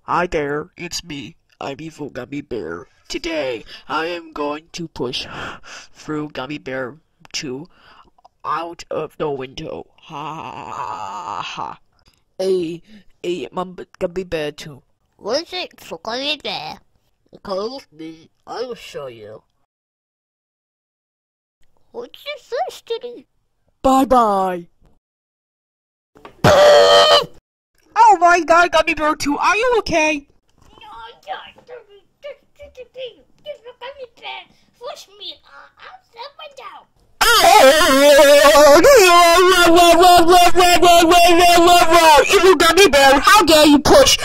Hi there, it's me. I'm Evil Gummy Bear. Today, I am going to push through Gummy Bear 2 out of the window. Ha ha ha. Gummy Bear 2. What's it for Gummy Bear? Come with me, I will show you. What's your first duty? Bye-bye. Oh my god, Gummy Bear 2, are you okay? No, this Gummy Bear pushed me out the window. Evil Gummy Bear, how dare you push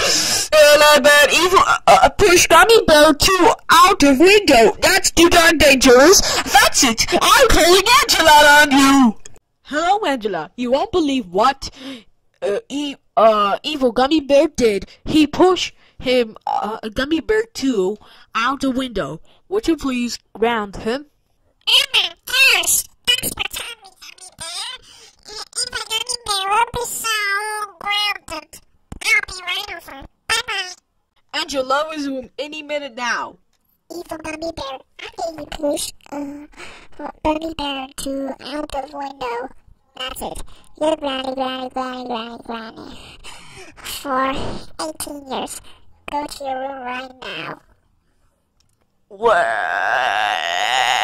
push Gummy Bear 2 out of window? That's too darn dangerous. That's it. I'm calling Angela on you. Hello, Angela. You won't believe what Evil Gummy Bear did. He pushed Gummy Bear 2 out the window. Would you please ground him? Thanks for telling me, Gummy Bear. Evil Gummy Bear will be so grounded. I'll be right over. Bye-bye. Angela is any minute now. Evil Gummy Bear, how do you push Gummy Bear 2 out the window? That's it. You're granny. For 18 years. Go to your room right now. What?